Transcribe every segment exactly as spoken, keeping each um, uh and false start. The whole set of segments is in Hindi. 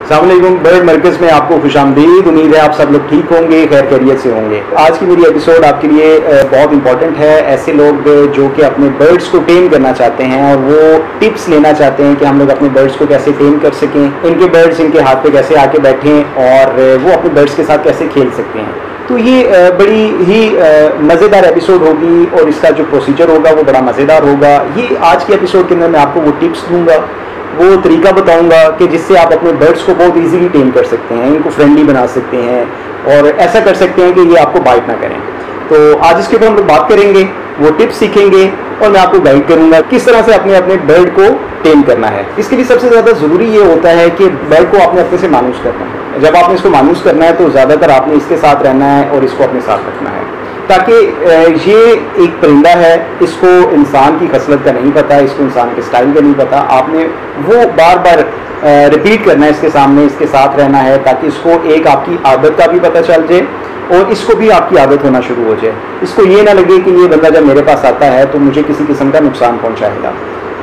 अस्सलाम वालेकुम, बर्ड मरकज़ में आपको खुशामदीद। उम्मीद है आप सब लोग ठीक होंगे, खैर खैरियत से होंगे। आज की मेरी एपिसोड आपके लिए बहुत इंपॉर्टेंट है। ऐसे लोग जो कि अपने बर्ड्स को टेम करना चाहते हैं और वो टिप्स लेना चाहते हैं कि हम लोग अपने बर्ड्स को कैसे टेम कर सकें, इनके बर्ड्स इनके हाथ पे कैसे आके बैठें और वो अपने बर्ड्स के साथ कैसे खेल सकते हैं। तो ये बड़ी ही मज़ेदार एपिसोड होगी और इसका जो प्रोसीजर होगा वो बड़ा मज़ेदार होगा। ये आज की एपिसोड के अंदर मैं आपको वो टिप्स दूँगा, वो तरीका बताऊंगा कि जिससे आप अपने बर्ड्स को बहुत इजीली टेम कर सकते हैं, इनको फ्रेंडली बना सकते हैं और ऐसा कर सकते हैं कि ये आपको बाइट ना करें। तो आज इसके ऊपर हम लोग बात करेंगे, वो टिप्स सीखेंगे और मैं आपको गाइड करूंगा किस तरह से अपने अपने बर्ड को टेम करना है। इसके लिए सबसे ज़्यादा ज़रूरी ये होता है कि बर्ड को आपने अपने से मानूस करना है। जब आपने इसको मानूस करना है तो ज़्यादातर आपने इसके साथ रहना है और इसको अपने साथ रखना है, ताकि ये एक परिंदा है, इसको इंसान की खसलत का नहीं पता, इसको इंसान के स्टाइल का नहीं पता। आपने वो बार बार रिपीट करना है इसके सामने, इसके साथ रहना है, ताकि इसको एक आपकी आदत का भी पता चल जाए और इसको भी आपकी आदत होना शुरू हो जाए। इसको ये ना लगे कि ये बंदा जब मेरे पास आता है तो मुझे किसी किस्म का नुकसान पहुँचाएगा।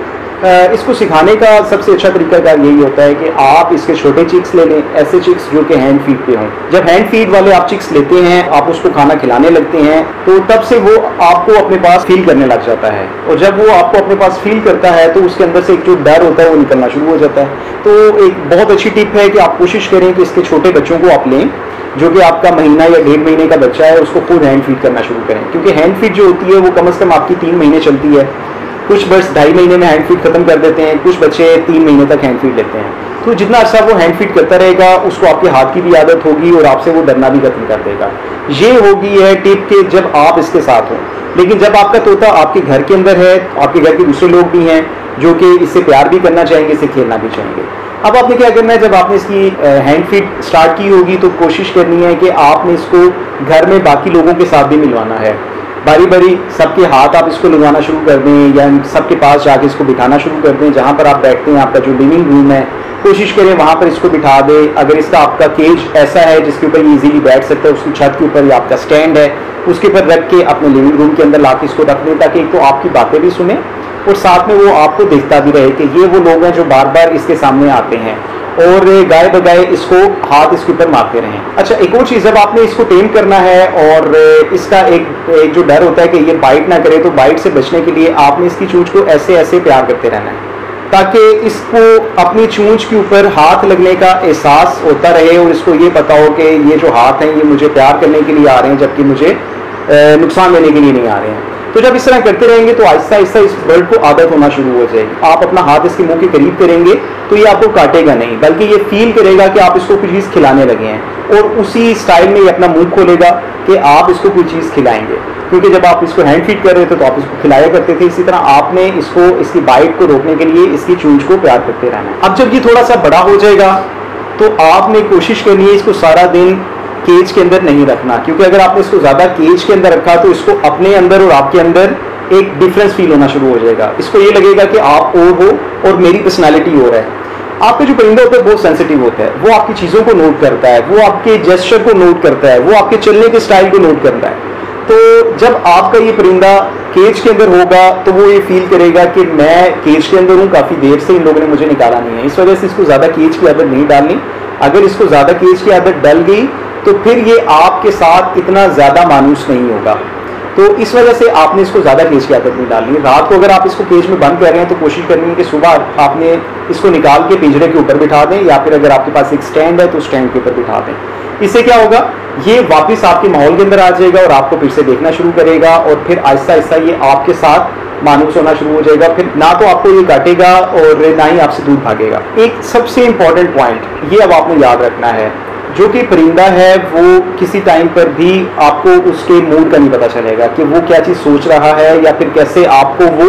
इसको सिखाने का सबसे अच्छा तरीका का यही होता है कि आप इसके छोटे चिक्स ले लें, ऐसे चिक्स जो कि हैंड फीड पे हों। जब हैंड फीड वाले आप चिक्स लेते हैं, आप उसको खाना खिलाने लगते हैं तो तब से वो आपको अपने पास फील करने लग जाता है और जब वो आपको अपने पास फील करता है तो उसके अंदर से एक जो डर होता है वो निकलना शुरू हो जाता है। तो एक बहुत अच्छी टिप है कि आप कोशिश करें कि इसके छोटे बच्चों को आप लें, जो कि आपका महीना या डेढ़ महीने का बच्चा है, उसको खुद हैंड फीड करना शुरू करें, क्योंकि हैंड फीड जो होती है वो कम से कम आपकी तीन महीने चलती है। कुछ बर्ड्स ढाई महीने में हैंड फीड खत्म कर देते हैं, कुछ बच्चे तीन महीने तक हैंड फीड लेते हैं। तो जितना अर्सा वो हैंड फीड करता रहेगा उसको आपके हाथ की भी आदत होगी और आपसे वो डरना भी खत्म कर देगा। ये होगी है टिप के जब आप इसके साथ हों। लेकिन जब आपका तोता आपके घर के अंदर है, आपके घर के दूसरे लोग भी हैं जो कि इससे प्यार भी करना चाहेंगे, इससे खेलना भी चाहेंगे। अब आपने क्या करना है, जब आपने इसकी हैंड फीड स्टार्ट की होगी तो कोशिश करनी है कि आपने इसको घर में बाकी लोगों के साथ भी मिलवाना है। बारी बारी सबके हाथ आप इसको लगवाना शुरू कर दें या सबके पास जाके इसको बिठाना शुरू कर दें। जहाँ पर आप बैठते हैं, आपका जो लिविंग रूम है, कोशिश करें वहाँ पर इसको बिठा दें। अगर इसका आपका केज ऐसा है जिसके ऊपर ये इजीली बैठ सकता है, उसकी छत के ऊपर या आपका स्टैंड है उसके ऊपर रख के अपने लिविंग रूम के अंदर ला के इसको रख दें, ताकि एक तो आपकी बातें भी सुने और साथ में वो आपको देखता भी रहे कि ये वो लोग हैं जो बार बार इसके सामने आते हैं और गाय बगाए इसको हाथ इसके ऊपर मारते रहें। अच्छा, एक और चीज़, जब आपने इसको टेम करना है और इसका एक, एक जो डर होता है कि ये बाइट ना करे, तो बाइट से बचने के लिए आपने इसकी चूंच को ऐसे ऐसे प्यार करते रहना है, ताकि इसको अपनी चूंच के ऊपर हाथ लगने का एहसास होता रहे और इसको ये पता हो कि ये जो हाथ हैं ये मुझे प्यार करने के लिए आ रहे हैं, जबकि मुझे नुकसान देने के लिए नहीं आ रहे हैं। तो जब इस तरह करते रहेंगे तो आहिस्ता आहिस्ता इस बर्ड को आदत होना शुरू हो जाएगी। आप अपना हाथ इसके मुंह के करीब करेंगे तो ये आपको काटेगा नहीं, बल्कि ये फील करेगा कि आप इसको कोई चीज़ खिलाने लगे हैं और उसी स्टाइल में ये अपना मुंह खोलेगा कि आप इसको कोई चीज़ खिलाएंगे। क्योंकि जब आप इसको हैंड फीड कर रहे थे तो आप इसको खिलाया करते थे, इसी तरह आपने इसको इसकी बाइट को रोकने के लिए इसकी चूंच को प्यार करते रहना है। अब जब ये थोड़ा सा बड़ा हो जाएगा तो आपने कोशिश करनी है इसको सारा दिन केज के अंदर नहीं रखना, क्योंकि अगर आपने इसको ज़्यादा केज के अंदर रखा तो इसको अपने अंदर और आपके अंदर एक डिफरेंस फील होना शुरू हो जाएगा। इसको ये लगेगा कि आप और हो और मेरी पर्सनालिटी और है। आपका जो परिंदा होता है बहुत सेंसिटिव होता है, वो आपकी चीज़ों को नोट करता है, वो आपके जेस्चर को नोट करता है, वो आपके चलने के स्टाइल को नोट करता है। तो जब आपका ये परिंदा केज के अंदर होगा तो वो ये फील करेगा कि मैं केज के अंदर हूँ, काफ़ी देर से इन लोगों ने मुझे निकाला नहीं है, इस वजह से इसको ज़्यादा केज की आदत नहीं डालनी। अगर इसको ज़्यादा केज की आदत डल गई तो फिर ये आपके साथ इतना ज़्यादा मानूस नहीं होगा। तो इस वजह से आपने इसको ज़्यादा केज की आदत नहीं डालनी। रात को अगर आप इसको केज में बंद कर रहे हैं तो कोशिश करनी है कि सुबह आपने इसको निकाल के पिंजरे के ऊपर बिठा दें, या फिर अगर आपके पास एक स्टैंड है तो स्टैंड के ऊपर बिठा दें। इससे क्या होगा, ये वापस आपके माहौल के अंदर आ जाएगा और आपको फिर से देखना शुरू करेगा और फिर आहिस्ता आहिस्ता ये आपके साथ मानूस होना शुरू हो जाएगा। फिर ना तो आपको ये काटेगा और ना ही आपसे दूर भागेगा। एक सबसे इंपॉर्टेंट पॉइंट ये अब आपने याद रखना है, जो कि परिंदा है वो किसी टाइम पर भी आपको उसके मूड का नहीं पता चलेगा कि वो क्या चीज़ सोच रहा है या फिर कैसे आपको वो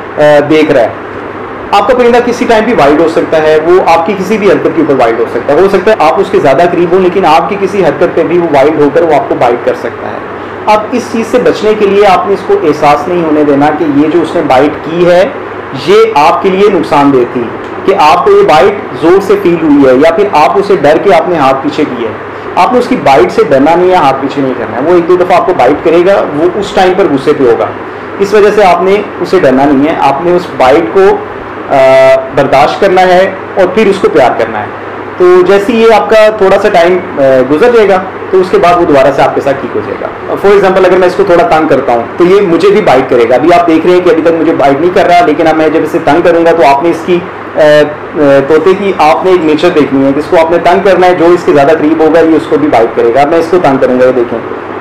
देख रहा है। आपका परिंदा किसी टाइम भी वाइड हो सकता है, वो आपकी किसी भी हरकत के ऊपर वाइड हो सकता है। हो सकता है आप उसके ज़्यादा करीब हो लेकिन आपकी किसी हरकत पे भी वो वाइड होकर वो आपको बाइट कर सकता है। अब इस चीज़ से बचने के लिए आपने इसको एहसास नहीं होने देना कि ये जो उसने बाइट की है ये आपके लिए नुकसानदेह थी, कि आपको ये बाइट जोर से फील हुई है या फिर आप उसे डर के आपने हाथ पीछे किए। आपने उसकी बाइट से डरना नहीं है, हाथ पीछे नहीं करना है। वो एक दो दफ़ा आपको बाइट करेगा, वो उस टाइम पर गुस्से पे होगा, इस वजह से आपने उसे डरना नहीं है। आपने उस बाइट को बर्दाश्त करना है और फिर उसको प्यार करना है। तो जैसे ये आपका थोड़ा सा टाइम गुजर जाएगा तो उसके बाद वो दोबारा से आपके साथ ठीक हो जाएगा। फॉर एग्जांपल अगर मैं इसको थोड़ा तंग करता हूँ तो ये मुझे भी बाइट करेगा। अभी आप देख रहे हैं कि अभी तक मुझे बाइट नहीं कर रहा, लेकिन अब मैं जब इसे तंग करूंगा तो आपने इसकी तोते की आपने एक नेचर देखनी है, जिसको आपने तंग करना है, जो इसके ज़्यादा करीब होगा ये उसको भी बाइट करेगा। अब मैं इसको तंग करूंगा, ये देखें,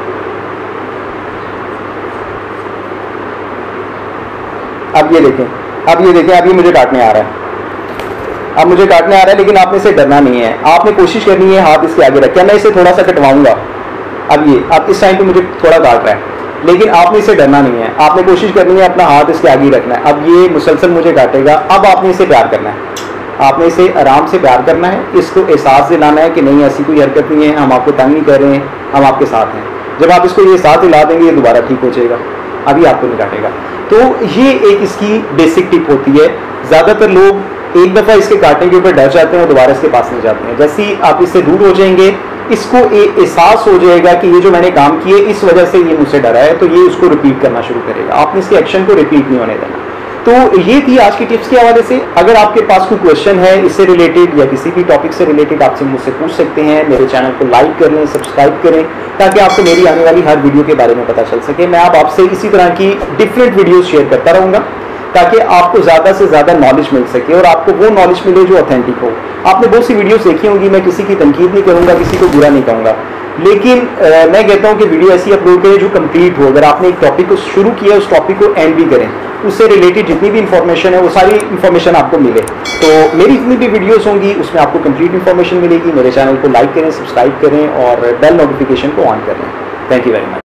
अब ये देखें, अब ये देखें, अब ये मुझे काटने आ रहा है, अब मुझे काटने आ रहा है, लेकिन आपने इसे डरना नहीं है। आपने कोशिश करनी है हाथ इसके आगे रखें। मैं इसे थोड़ा सा कटवाऊंगा, अब ये अब इस टाइम पे मुझे थोड़ा काट रहा है, लेकिन आपने इसे डरना नहीं है। आपने कोशिश करनी है अपना हाथ इसके आगे रखना है। अब ये मुसलसल मुझे काटेगा, अब आपने इसे प्यार करना है, आपने इसे आराम से प्यार करना है, इसको एहसास दिलाना है कि नहीं ऐसी कोई हरकत नहीं है, हम आपको तंग नहीं कर रहे हैं, हम आपके साथ हैं। जब आप इसको ये साथ हिला देंगे ये दोबारा ठीक हो जाएगा, अभी आपको नहीं काटेगा। तो ये एक इसकी बेसिक टिप होती है। ज़्यादातर लोग एक दफ़ा इसके काटने के ऊपर डर जाते हैं और दोबारा इसके पास नहीं जाते हैं। जैसे ही आप इससे दूर हो जाएंगे, इसको एहसास हो जाएगा कि ये जो मैंने काम किए इस वजह से ये मुझसे डरा है, तो ये उसको रिपीट करना शुरू करेगा। आपने इसके एक्शन को रिपीट नहीं होने देना। तो ये थी आज की टिप्स के हवाले से। अगर आपके पास कोई क्वेश्चन है इससे रिलेटेड या किसी भी टॉपिक से रिलेटेड, आपसे मुझसे पूछ सकते हैं। मेरे चैनल को लाइक कर लें, सब्सक्राइब करें, ताकि आपको मेरी आने वाली हर वीडियो के बारे में पता चल सके। मैं आप आपसे इसी तरह की डिफरेंट वीडियोज़ शेयर करता रहूँगा ताकि आपको ज़्यादा से ज़्यादा नॉलेज मिल सके और आपको वो नॉलेज मिले जो ऑथेंटिक हो। आपने बहुत सी वीडियोस देखी होंगी, मैं किसी की तनकीद नहीं करूँगा, किसी को बुरा नहीं कहूँगा, लेकिन आ, मैं कहता हूँ कि वीडियो ऐसी अपलोड करें जो कंप्लीट हो। अगर आपने एक टॉपिक को शुरू किया उस टॉपिक को एंड भी करें, उससे रिलेटेड जितनी भी इंफॉर्मेशन है वो सारी इंफॉर्मेशन आपको मिले। तो मेरी जितनी भी वीडियोस होंगी उसमें आपको कंप्लीट इंफॉर्मेशन मिलेगी। मेरे चैनल को लाइक करें, सब्सक्राइब करें और बेल नोटिफिकेशन को ऑन करें। Thank you very much.